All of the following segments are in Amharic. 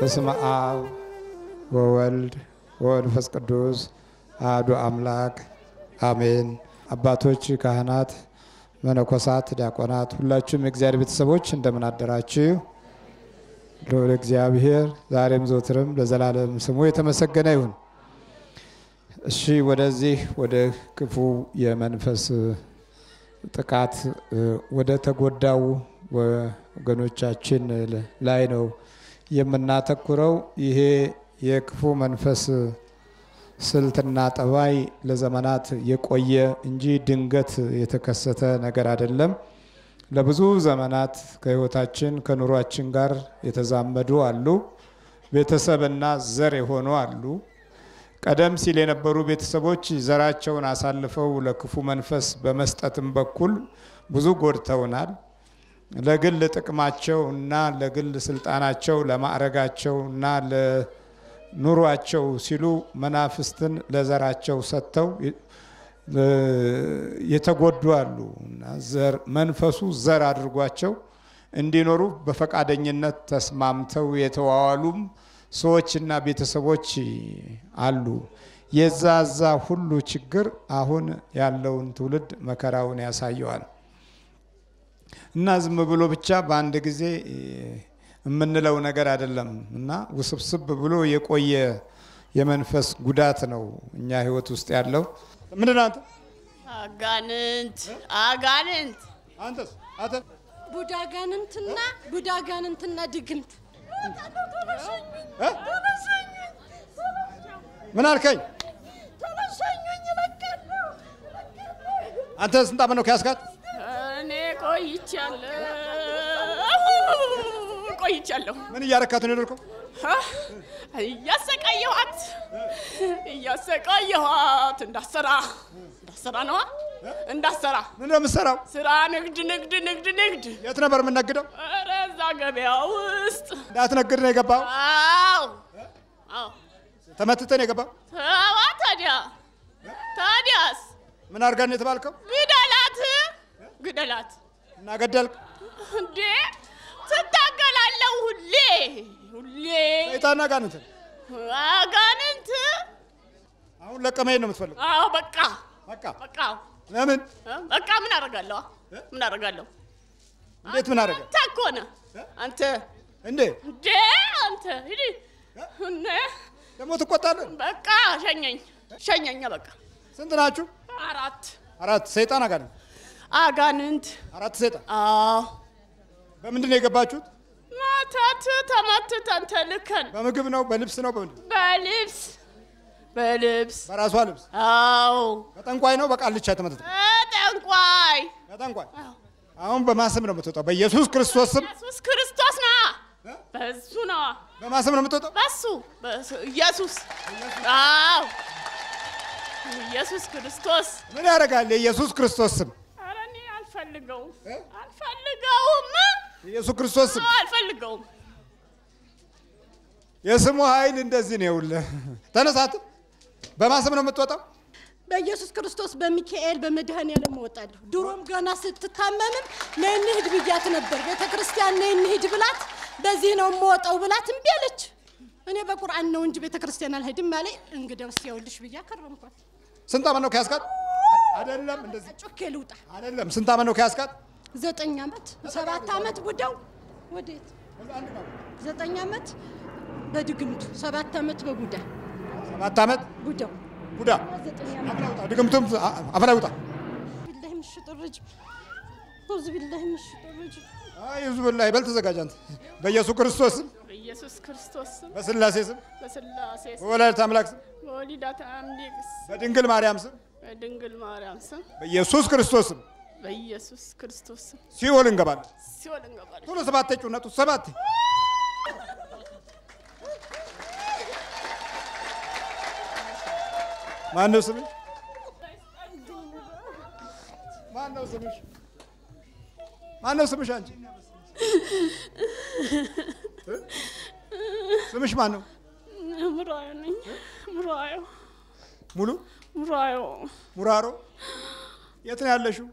በስመ አብ ወወልድ ወመንፈስ ቅዱስ አሐዱ አምላክ አሜን። አባቶች፣ ካህናት፣ መነኮሳት፣ ዲያቆናት ሁላችሁም የእግዚአብሔር ቤተሰቦች እንደምን አደራችሁ? ለእግዚአብሔር ዛሬም ዘወትርም ለዘላለም ስሙ የተመሰገነ ይሁን። እሺ ወደዚህ ወደ ክፉ የመንፈስ ጥቃት ወደ ተጎዳው ወገኖቻችን ላይ ነው የምናተኩረው። ይሄ የክፉ መንፈስ ስልትና ጠባይ ለዘመናት የቆየ እንጂ ድንገት የተከሰተ ነገር አይደለም። ለብዙ ዘመናት ከህይወታችን ከኑሯችን ጋር የተዛመዱ አሉ። ቤተሰብና ዘር የሆኑ አሉ። ቀደም ሲል የነበሩ ቤተሰቦች ዘራቸውን አሳልፈው ለክፉ መንፈስ በመስጠትም በኩል ብዙ ጎድተውናል። ለግል ጥቅማቸው እና ለግል ስልጣናቸው ለማዕረጋቸው እና ለኑሯቸው ሲሉ መናፍስትን ለዘራቸው ሰጥተው የተጎዱ አሉ። ዘር መንፈሱ ዘር አድርጓቸው እንዲኖሩ በፈቃደኝነት ተስማምተው የተዋዋሉም ሰዎችና ቤተሰቦች አሉ። የዛዛ ሁሉ ችግር አሁን ያለውን ትውልድ መከራውን ያሳየዋል። እና ዝም ብሎ ብቻ በአንድ ጊዜ የምንለው ነገር አይደለም እና ውስብስብ ብሎ የቆየ የመንፈስ ጉዳት ነው እኛ ህይወት ውስጥ ያለው። ምንድነው አንተ? አጋንንት አንተስ? አተ ቡዳጋንንትና ድግምት ምን አልከኝ? አንተ ስንት ዓመት ነው ከያዝካት? እኔ ቆይቻለሁ። ምን እያረካት ነው የኖርከው? እያሰቃየኋት እንዳትሰራ ነው። እንዳትሰራ ምን ነው የምትሰራው? ስራ ንግድ። የት ነበር የምትነግደው? ኧረ እዛ ገበያ ውስጥ። እንዳትነግድ ነው የገባው? አዎ። ተመትተህ ነው የገባው? አዎ። ታዲያስ ምን አድርገህ ነው የተባልከው? ግደላት። እና ገደልክ እንዴ? ትታገላለህ ሁሌ ሰይጣን አጋንንት። አሁን ለቀመኝ ነው የምትፈልገው? አዎ በቃ። ለምን? በቃ ምን አደርጋለሁ? እንዴት ምን አደርጋለሁ? ታኮነ አንተ እንዴ አንተ ሂድ እነ ደግሞ ትቆጣለህ? በቃ ሸኘኝ በቃ። ስንት ናችሁ? አራት ሰይጣን አጋንንት። አራት ሰይጣን። አዎ። በምንድን ነው የገባችሁት? ማታት ተመትተን ተልከን። በምግብ ነው በልብስ ነው በምንድን? በልብስ በራሷ ልብስ። አዎ። በጠንቋይ ነው በቃልቻ ተመትተ? በጠንቋይ። አሁን በማስም ነው የምትወጣው? በኢየሱስ ክርስቶስ ስም። ኢየሱስ ክርስቶስ ነው። በሱ ነው። በማስም ነው የምትወጣው? በሱ ኢየሱስ። አዎ። ኢየሱስ ክርስቶስ ምን ያደርጋል? የኢየሱስ ክርስቶስ ስም። ኧረ እኔ አልፈልገውም። ኢየሱስ ክርስቶስ ስም አልፈልገውም። የስሙ ኃይል እንደዚህ ነው። ተነሳት። በማስም ነው የምትወጣው? በኢየሱስ ክርስቶስ በሚካኤል በመድኃኔዓለም እወጣለሁ። ድሮም ገና ስትታመምም ነይ እንሂድ ብያት ነበር። ቤተክርስቲያን ነይ እንሂድ ብላት በዚህ ነው የምወጣው ብላት እምቢ አለች። እኔ በቁርአን ነው እንጂ ቤተክርስቲያን አልሄድም አለኝ። እንግዲያውስ ያውልሽ ብያ ከረምኳት። ስንት ዓመት ነው ከያዝካት? አይደለም እንደዚህ ጮኬ ልውጣ። አይደለም ስንት ዓመት ነው ከያዝካት? 9 ዓመት 7 ዓመት ቡዳው ወዴት 9 ዓመት በድግምቱ 7 ዓመት በቡዳ 7 ዓመት ቡዳው ቡዳ ድግምቱም አፈላውጣ بالله من الشيطان الرجيم أعوذ بالله من الشيطان الرجيم አዩዙ بالله በል ተዘጋጅ አንተ በኢየሱስ ክርስቶስ ስም በስላሴ ስም በወላዲተ አምላክ ስም በድንግል ማርያም ስም በኢየሱስ ክርስቶስ ስም ሲኦል እንገባለን። ቶሎ ሰባት ጩነቱ ሰባት ማነው ስምሽ? ማነው ስምሽ አንቺ? ስምሽ ማነው? ሙራዮ ነኝ። ሙራሮ የት ነው ያለሽው?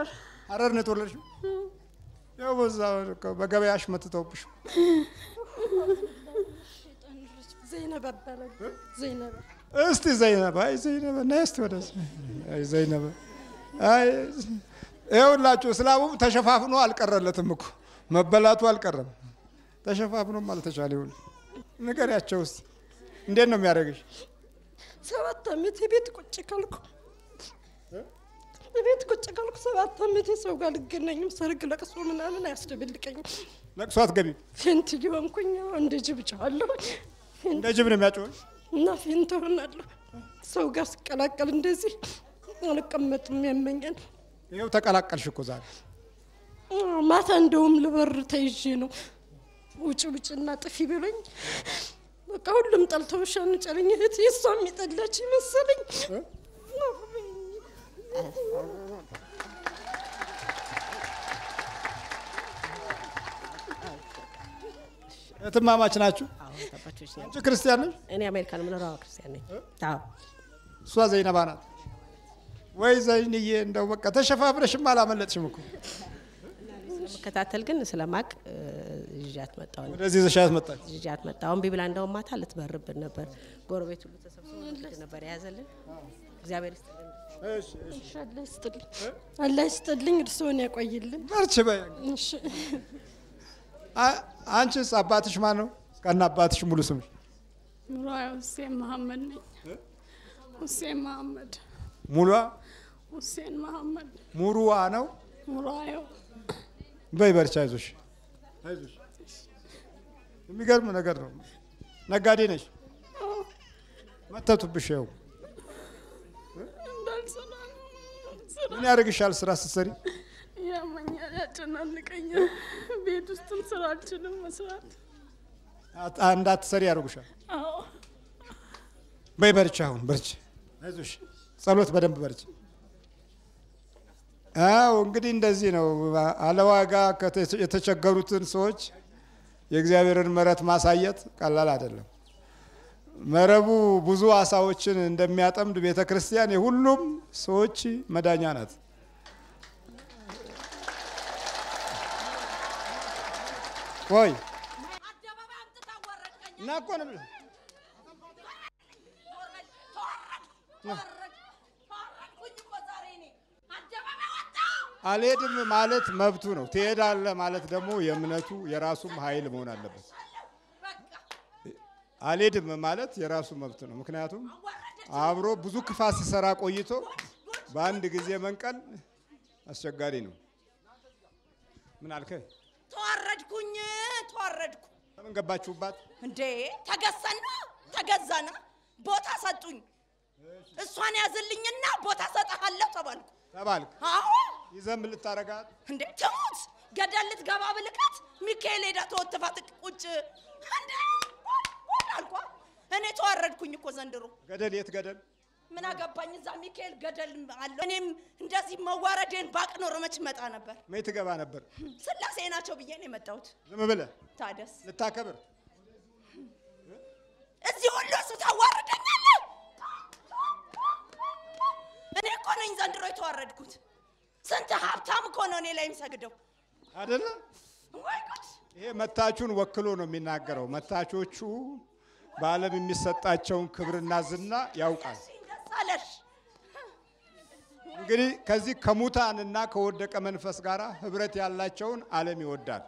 ሐረር ነው የተወለድሽው? ያው በዛ በገበያሽ መጥተውብሽ ዘይነብ አባላል ዘይነብ እስቲ ዘይነብ አይ ዘይነብ ነስቲ ወደስ አይ ዘይነብ አይ ይኸውላችሁ እስላሙ ተሸፋፍኖ አልቀረለትም እኮ መበላቱ አልቀረም ተሸፋፍኖም አልተቻለ ይሁን ንገሪያቸውስ እንዴት ነው የሚያደርግሽ 7 ዓመት ቤት ቁጭ ካልኩ ቤት ቁጭ ካልኩ 7 ዓመት ሰው ጋር ልገናኝም ሰርግ ለቅሶ ምናምን አያስደብልቀኝም ለቅሶ አትገቢም ፌንት ይሆንኩኝ እንደ ጅብ ጫለሁ እንደ ጅብ ነው የሚያጮህ እና ፌንት ሆናለሁ ሰው ጋር ስቀላቀል እንደዚህ አልቀመጥም ያመኛል ይኸው ተቀላቀልሽ እኮ ዛሬ ማታ እንደውም ልበር ተይዤ ነው ውጭና ጥፊ ብሎኝ በቃ ሁሉም ጠልተውሻን ጨረኝ እህት ይሷም ይጠላች ይመስልኝ እትማማች ናችሁ ተባቾች አንቺ ክርስቲያን ነሽ እኔ አሜሪካን ምኖረው ክርስቲያን ነኝ አዎ እሷ ዘይነባ ናት ወይ ዘይንዬ እንደው በቃ ተሸፋፍረሽም አላመለጥሽም እኮ መከታተል ግን ስለማቅ ይጃት መጣው ወደዚህ ዘሻት መጣች ይጃት መጣው ቢብላ እንደው ማታ ልትበርብን ነበር ጎረቤት ሁሉ ተሰብስበው ነበር ያዘልን እግዚአብሔር ይስጥልን እሺ አላህ ይስጥልኝ እርሶን ያቆይልን በርቺ በይ እሺ አንቺስ አባትሽ ማን ነው ከና አባትሽ ሙሉ ስምሽ ሙራው ሁሴን መሐመድ ነኝ ሁሴን መሐመድ ሙሉዋ ሁሴን መሐመድ ሙሩዋ ነው ሙራው በይ በርቺ አይዞሽ የሚገርም ነገር ነው ነጋዴ ነሽ መተቱብሽ ያው ምን ያደርግሻል ስራ ስትሰሪ ያመኛል ያጨናንቀኛል ቤት ውስጥም ስራ አልችልም መስራት እንዳትሰሪ ያደርጉሻል አዎ በይ በርቺ አሁን በርቺ አይዞሽ ጸሎት በደንብ በርቺ አዎ እንግዲህ እንደዚህ ነው አለዋጋ የተቸገሩትን ሰዎች የእግዚአብሔርን ምሕረት ማሳየት ቀላል አይደለም መረቡ ብዙ አሳዎችን እንደሚያጠምድ ቤተክርስቲያን የሁሉም ሰዎች መዳኛ ናት ወይ ናቆንም አልሄድም ማለት መብቱ ነው ትሄዳለህ ማለት ደግሞ የእምነቱ የራሱም ኃይል መሆን አለበት አልሄድም ማለት የራሱ መብት ነው ምክንያቱም አብሮ ብዙ ክፋት ሲሰራ ቆይቶ በአንድ ጊዜ መንቀል አስቸጋሪ ነው ምን አልከኝ ተዋረድኩ ምን ገባችሁባት እንዴ ተገዛና ቦታ ሰጡኝ እሷን ያዝልኝና ቦታ ሰጣለሁ ተባልኩ አዎ ይዘም ልታረጋት እንዴ ተሙት ገደል ልትገባ ብልቀት ሚካኤል ሄዳ ተወጥፋት ቁጭ እንዴ አልኳ እኔ ተዋረድኩኝ እኮ ዘንድሮ ገደል የት ገደል ምን አገባኝ እዛ ሚካኤል ገደል አለ እኔም እንደዚህ መዋረዴን ባቅ ኖር መች መጣ ነበር ምን ትገባ ነበር ስላሴ ናቸው ብዬ ነው የመጣሁት ዝም ብለህ ታደስ ልታከብር እዚህ ሁሉ እሱ ታዋርደኛለህ እኔ እኮ ነኝ ዘንድሮ የተዋረድኩት ስንት ሀብታም እኮ ነው እኔ ላይ የሚሰግደው አይደለ ወይ ጉድ ይሄ መታቹን ወክሎ ነው የሚናገረው መታቾቹ በዓለም የሚሰጣቸውን ክብርና ዝና ያውቃል ሳለሽ እንግዲህ ከዚህ ከሙታንና ከወደቀ መንፈስ ጋር ህብረት ያላቸውን ዓለም ይወዳል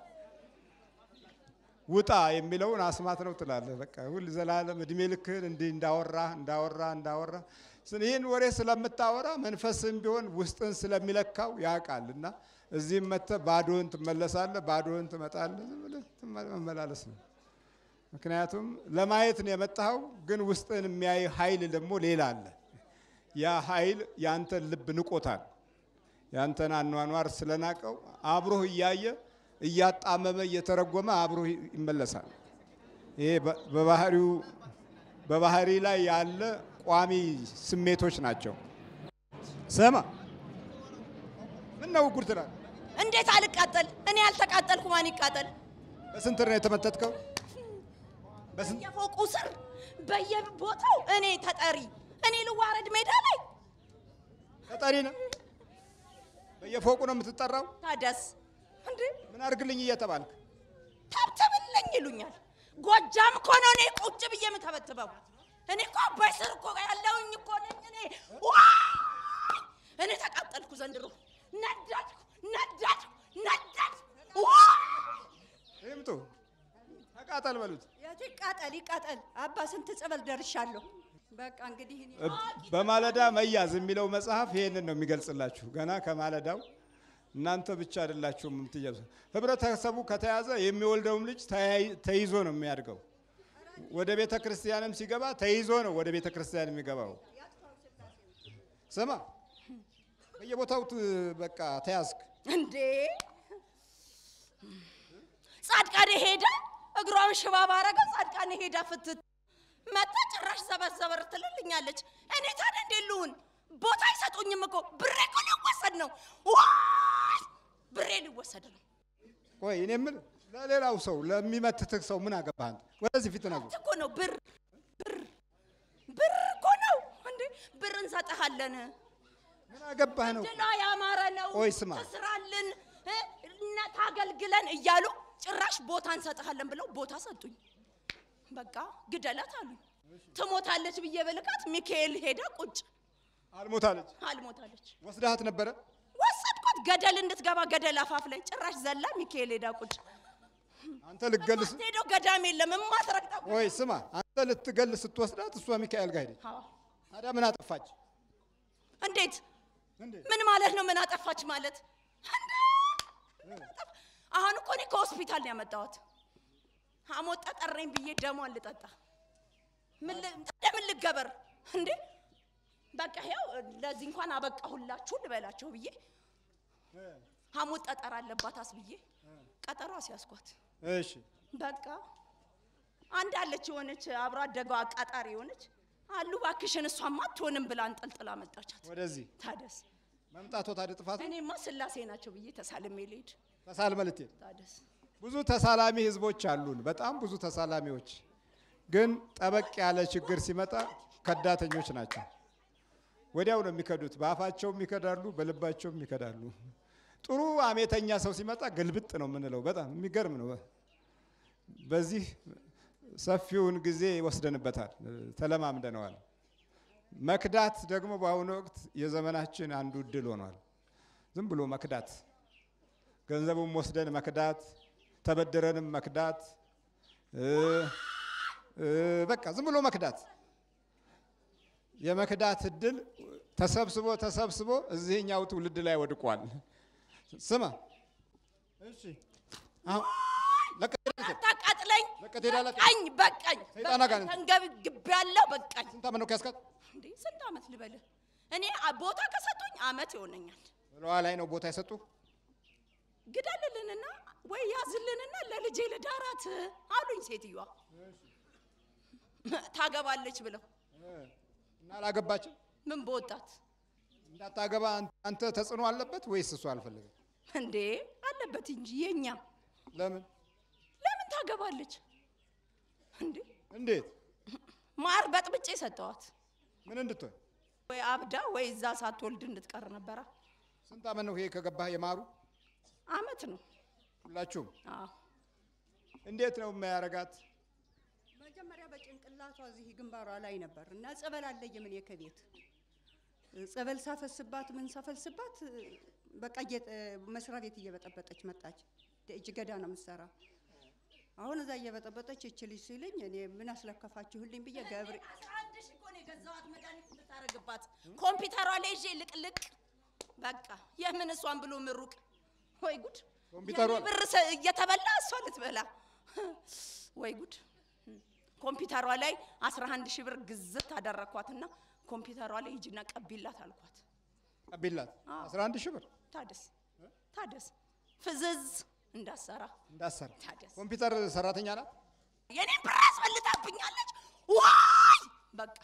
ውጣ የሚለውን አስማት ነው ትላለህ በቃ ሁሉ ዘላለም እድሜ ልክህን እንዳወራ ይህን ወሬ ስለምታወራ መንፈስም ቢሆን ውስጥን ስለሚለካው ያውቃልና እዚህም መጥተህ ባዶህን ትመለሳለህ ባዶህን ትመጣለህ ዝም ብለህ መመላለስ ነው ምክንያቱም ለማየት ነው የመጣው ግን ውስጥን የሚያይ ኃይል ደግሞ ሌላ አለ ያ ኃይል ያንተን ልብ ንቆታል ያንተን አኗኗር ስለናቀው አብሮህ እያየ እያጣመመ እየተረጎመ አብሮህ ይመለሳል ይሄ በባህሪ ላይ ያለ ቋሚ ስሜቶች ናቸው ሰማ ምን ነው ጉድ ትላለህ እንዴት አልቃጠል እኔ ያልተቃጠልኩ ማን ይቃጠል በስንት ነው የተመተትከው የፎቁ ስር በየቦታው እኔ ተጠሪ እኔ ልዋረድ ሜዳ ላይ ተጠሪ ነው በየፎቁ ነው የምትጠራው ታደስ እንዴ ምን አርግልኝ እየተባልክ ታብተብልኝ ይሉኛል ጎጃም እኮ ነው እኔ ቁጭ ብዬ የምተበትበው። እኔ እኮ በስር እኮ ያለውኝ እኮ ነኝ እኔ። እኔ ተቃጠልኩ ዘንድሮ። ነዳድኩ። ይምጡ ተቃጠል በሉት። ይቃጠል አባ ስንት ጸበል ደርሻለሁ። በቃ እንግዲህ በማለዳ መያዝ የሚለው መጽሐፍ ይሄንን ነው የሚገልጽላችሁ። ገና ከማለዳው እናንተ ብቻ አይደላችሁም የምትያዙ። ህብረተሰቡ ከተያዘ የሚወልደውም ልጅ ተይዞ ነው የሚያድገው። ወደ ቤተ ክርስቲያንም ሲገባ ተይዞ ነው ወደ ቤተ ክርስቲያን የሚገባው። ስማ በየቦታው በቃ ተያዝክ እንዴ? ጻድቃኔ ሄዳ እግሯን ሽባ ባረገ ጻድቃኔ ሄዳ ፍትት መጣ ጭራሽ ዘበር ትልልኛለች። እኔ ታዲያ እንዴት ልሁን? ቦታ አይሰጡኝም እኮ ብሬ እኮ ሊወሰድ ነው። ብሬ ሊወሰድ ነው። ቆይ እኔ ምን ለሌላው ሰው ለሚመትትህ ሰው ምን አገባህ አንተ? ወደዚህ ፊት ነው እኮ ነው ብር እኮ ነው እንዴ? ብር እንሰጥሃለን። ምን አገባህ ነው? ድላ ያማረ ነው። ቆይ ስማ ትስራልን እና ታገልግለን እያሉ ጭራሽ ቦታ እንሰጥሃለን ብለው ቦታ ሰጡኝ። በቃ ግደላት አሉ። ትሞታለች ብዬ በልካት ሚካኤል ሄዳ ቁጭ አልሞታለች። ወስዳት ነበረ? ወሰድኳት ገደል እንድትገባ ገደል አፋፍ ላይ ጭራሽ ዘላ ሚካኤል ሄዳ ቁጭ። አንተ ልትገልስ ሄዶ ገዳም የለም የማትረግጠው። ወይ ስማ አንተ ልትገልስ ስትወስዳት እሷ ሚካኤል ጋር ሄደች። ታዲያ ምን አጠፋች? እንዴት ምን ማለት ነው? ምን አጠፋች ማለት? አሁን እኮ እኔ ከሆስፒታል ነው ያመጣሁት። ሐሞት ጠጠረኝ ብዬ ደሟን ልጠጣ ምን ልገበር እንዴ? በቃ ያው ለዚህ እንኳን አበቃሁላችሁ ልበላቸው ብዬ ሐሞት ጠጠር አለባት አስብዬ ቀጠሮ አስያዝኳት። እሺ በቃ አንድ አለች የሆነች አብሮ አደጋው አቃጣሪ የሆነች አሉ ባክሽን እሷማ አትሆንም ብላ አንጠልጥላ መጣቻት ወደዚህ። ታደስ መምጣቷ ታዲያ ጥፋት? እኔማ ስላሴ ናቸው ብዬ ተሳልሜ ልሄድ። ተሳልመልት ታደስ ብዙ ተሳላሚ ህዝቦች አሉን፣ በጣም ብዙ ተሳላሚዎች። ግን ጠበቅ ያለ ችግር ሲመጣ ከዳተኞች ናቸው። ወዲያው ነው የሚከዱት። በአፋቸውም ይከዳሉ፣ በልባቸውም ይከዳሉ። ጥሩ አሜተኛ ሰው ሲመጣ ግልብጥ ነው የምንለው። በጣም የሚገርም ነው። በዚህ ሰፊውን ጊዜ ወስደንበታል፣ ተለማምደነዋል። መክዳት ደግሞ በአሁኑ ወቅት የዘመናችን አንዱ እድል ሆኗል። ዝም ብሎ መክዳት፣ ገንዘቡን ወስደን መክዳት፣ ተበድረንም መክዳት፣ በቃ ዝም ብሎ መክዳት። የመክዳት እድል ተሰብስቦ እዚህኛው ትውልድ ላይ ወድቋል። ስማ እሺ አሁን ታቃጥለኝ በቃኝ ተንገብግቤያለሁ። በቃኝ። ስንት ዓመት ነው ያስካት? እንዴ ስንት ዓመት ልበልህ? እኔ ቦታ ከሰጡኝ ዓመት ይሆነኛል። በለዋ ላይ ነው ቦታ የሰጡ። ግደልልንና ወይ ያዝልንና ለልጄ ልዳራት አሉኝ ሴትዮዋ። ታገባለች ብለው እና አላገባችም። ምን በወጣት እንዳታገባ አንተ ተጽዕኖ አለበት ወይስ እሱ አልፈልግም? እንዴ አለበት እንጂ የኛ ለምን ታገባለች እንዴ? እንዴት? ማር በጥብጬ ሰጠዋት። ምን እንድትሆን? ወይ አብዳ ወይ እዛ ሳትወልድ እንድትቀር ነበረ። ስንት ዓመት ነው ይሄ ከገባህ የማሩ? ዓመት ነው ሁላችሁም? አዎ። እንዴት ነው የሚያረጋት? መጀመሪያ በጭንቅላቷ እዚህ ግንባሯ ላይ ነበር እና ጸበል አለኝ ምን የከቤት ጸበል ሳፈስባት ምን ሳፈልስባት በቃ መስሪያ ቤት እየበጠበጠች መጣች። እጅ ገዳ ነው የምትሰራ። አሁን እዛ እየበጠበጠች እቺ ልጅ ሲልኝ እኔ ምን አስለከፋችሁልኝ ብዬ ገብሬ 11 ሺህ እኮ ነው የገዛኋት መድኃኒት ልታረግባት ኮምፒውተሯ ላይ ይዤ ልቅልቅ በቃ የምን እሷን ብሎ ምሩቅ ወይ ጉድ። ኮምፒውተሯ ብር እየተበላ እሷ ልትበላ ወይ ጉድ። ኮምፒውተሯ ላይ 11 ሺህ ብር ግዝት አደረኳትና ኮምፒውተሯ ላይ ሂጂና ቀቢላት አልኳት። ቀቢላት 11 ሺህ ብር ታደስ ፍዝዝ እንዳትሰራ ኮምፒውተር ሰራተኛ ናት። የኔን ብር አስፈልጣብኛለች። ዋይ በቃ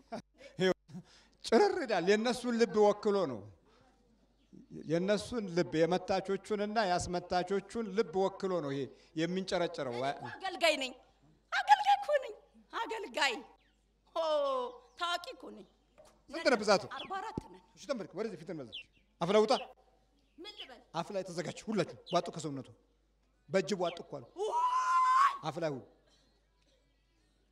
ጭርር ይላል። የነሱን ልብ ወክሎ ነው። የነሱን ልብ የመታቾቹንና ያስመታቾቹን ልብ ወክሎ ነው ይሄ የሚንጨረጨረው። አገልጋይ ነኝ አገልጋይ ታዋቂ እኮ ነኝ። ስንት ነው ብዛቱ? 44 ነን። እሺ ተመልክ ወደዚህ ፊትን መዘች አፍላውጣ ምን ልበል? አፍ ላይ ተዘጋጅ። ሁላችሁ ዋጡ ከሰውነቱ በእጅ ዋጡ እኮ አሉ። አፍ ላይ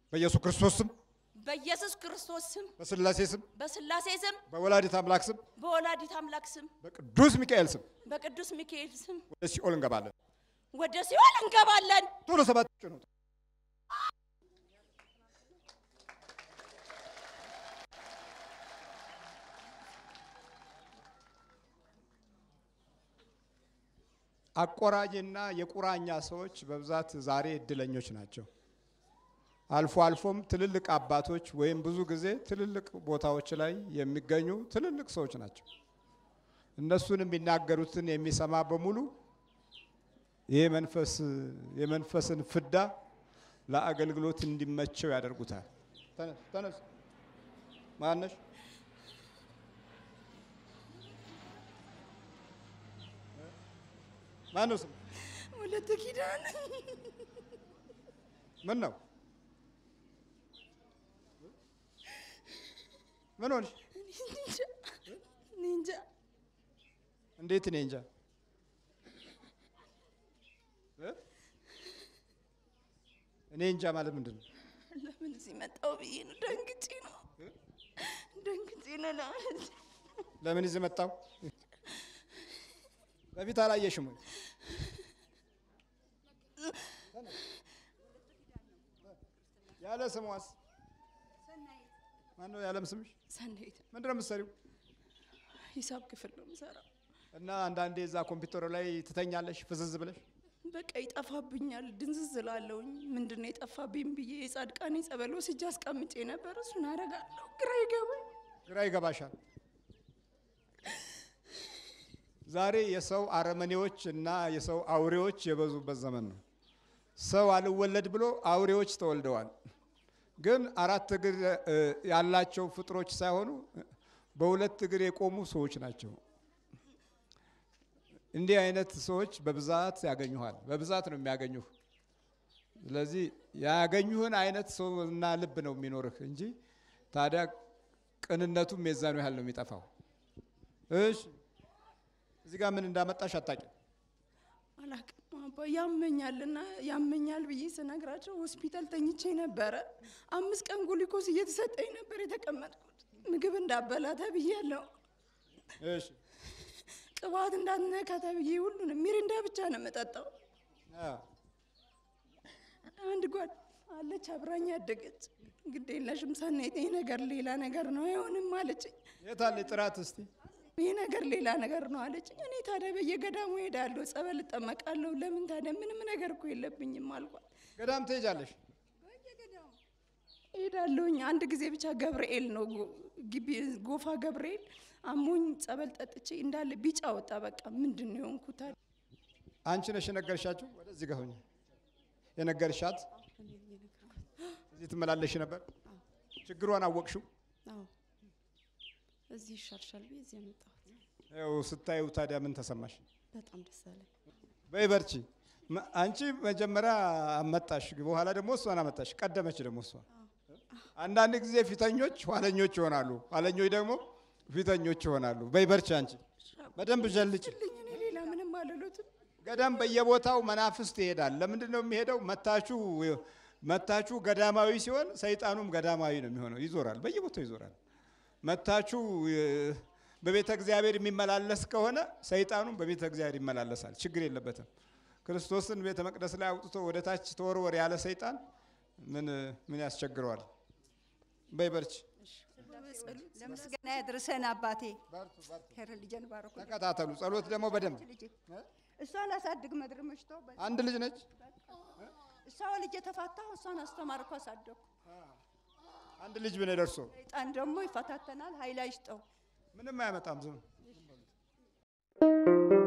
በኢየሱስ ክርስቶስ ስም በኢየሱስ ክርስቶስ ስም በስላሴ ስም በስላሴ ስም በወላዲተ አምላክ ስም በወላዲተ አምላክ ስም በቅዱስ ሚካኤል ስም በቅዱስ ሚካኤል ስም ወደ ሲኦል እንገባለን። ወደ ሲኦል እንገባለን። ቶሎ ሰባት ጭኑት። አቆራጅና የቁራኛ ሰዎች በብዛት ዛሬ እድለኞች ናቸው። አልፎ አልፎም ትልልቅ አባቶች ወይም ብዙ ጊዜ ትልልቅ ቦታዎች ላይ የሚገኙ ትልልቅ ሰዎች ናቸው። እነሱን የሚናገሩትን የሚሰማ በሙሉ ይሄ የመንፈስን ፍዳ ለአገልግሎት እንዲመቸው ያደርጉታል። ተነስ ማነሽ? ማነው ስም? ወለተ ኪዳን። ምን ነው? ምን ሆነሽ? እንጃ። እንዴት እኔ እንጃ? እኔ እንጃ ማለት ምንድን ነው? ለምን እዚህ መጣሁ ብዬ ነው። ደንግጬ ነው። ለምን እዚህ መጣሁ? በፊት አላየሽም ወይ? ያለ ስሟስ ማነው? ያለም ስምሽ? ሰናይት። ምንድን ነው የምትሰሪው? ሂሳብ ክፍል ነው የምሰራው። እና አንዳንዴ እዛ ኮምፒውተር ላይ ትተኛለሽ ፍዝዝ ብለሽ? በቃ ይጠፋብኛል፣ ድንዝዝ እላለሁኝ። ምንድን ነው የጠፋብኝ ብዬ የጻድቃኔ ጸበል ወስጄ አስቀምጬ ነበር። እሱን አደርጋለሁ። ግራ ይገባሻል። ዛሬ የሰው አረመኔዎች እና የሰው አውሬዎች የበዙበት ዘመን ነው። ሰው አልወለድ ብሎ አውሬዎች ተወልደዋል። ግን አራት እግር ያላቸው ፍጥሮች ሳይሆኑ በሁለት እግር የቆሙ ሰዎች ናቸው። እንዲህ አይነት ሰዎች በብዛት ያገኙሃል። በብዛት ነው የሚያገኙህ። ስለዚህ ያገኙህን አይነት ሰውና ልብ ነው የሚኖርህ እንጂ ታዲያ ቅንነቱም የዛኑ ያህል ነው የሚጠፋው። እሺ እዚህ ጋር ምን እንዳመጣሽ አታውቂም? አላውቅም አባ። ያመኛል ብዬ ስነግራቸው ሆስፒታል ተኝቼ ነበረ። 5 ቀን ጉሊኮስ እየተሰጠኝ ነበር የተቀመጥኩት። ምግብ እንዳበላ ተብያለሁ። እሺ ቅባት እንዳትነካ ተብዬ ሁሉንም ሚሪንዳ ብቻ ነው የምጠጣው። አንድ ጓድ አለች አብራኝ ያደገች። ግድ የለሽም ሰናይት፣ ይሄ ነገር ሌላ ነገር ነው አይሆንም አለችኝ። የት አለ ጥራት? እስቲ ይሄ ነገር ሌላ ነገር ነው አለችኝ። እኔ ታዲያ በየገዳሙ ሄዳለሁ፣ ጸበል እጠመቃለሁ። ለምን ታዲያ ምንም ነገር እኮ የለብኝም አልኳት። ገዳም ትሄጃለሽ? በየገዳሙ ሄዳለሁኝ። አንድ ጊዜ ብቻ ገብርኤል ነው ግቢ ጎፋ ገብርኤል አሞኝ ጸበል ጠጥቼ እንዳለ ቢጫ ወጣ። በቃ ምንድን ነው የሆንኩት? አንቺ ነሽ የነገርሻችሁ? ወደዚህ ጋር ሆኜ የነገርሻት? እዚህ ትመላለሽ ነበር? ችግሯን አወቅሽው? አዎ እዚህ ይሻልሻል ብዬ እዚህ መጣሁት። ያው ስታዩ ታዲያ ምን ተሰማሽ? በጣም ደስ አለኝ። በይ በርቺ። አንቺ መጀመሪያ አመጣሽ፣ በኋላ ደግሞ እሷን አመጣሽ። ቀደመች ደግሞ እሷ። አንዳንድ ጊዜ ፊተኞች ኋለኞች ይሆናሉ፣ ኋለኞች ደግሞ ፊተኞች ይሆናሉ። በይ በርቺ። አንቺ በደንብ ጀልጭ። እኔ ሌላ ምንም አልሉትም። ገዳም በየቦታው መናፍስት ይሄዳል። ለምንድን ነው የሚሄደው? መታችሁ ገዳማዊ ሲሆን ሰይጣኑም ገዳማዊ ነው የሚሆነው። ይዞራል፣ በየቦታው ይዞራል። መታችሁ በቤተ እግዚአብሔር የሚመላለስ ከሆነ ሰይጣኑም በቤተ እግዚአብሔር ይመላለሳል። ችግር የለበትም። ክርስቶስን ቤተ መቅደስ ላይ አውጥቶ ወደ ታች ተወርወር ያለ ሰይጣን ምን ያስቸግረዋል? በይ በርቺ። ለምስጋና ያድርሰን አባቴ። ከረልጀን ባረኩ። ተከታተሉ። ጸሎት ደግሞ በደንብ እሷን አሳድግ መድር መሽቶ አንድ ልጅ ነች። እሷ ልጅ የተፋታው እሷን አስተማርኩ አሳደኩ። አንድ ልጅ ምን ደርሶ ሰይጣን ደግሞ ይፈታተናል። ኃይል አይስጠው። ምንም አያመጣም። ዝም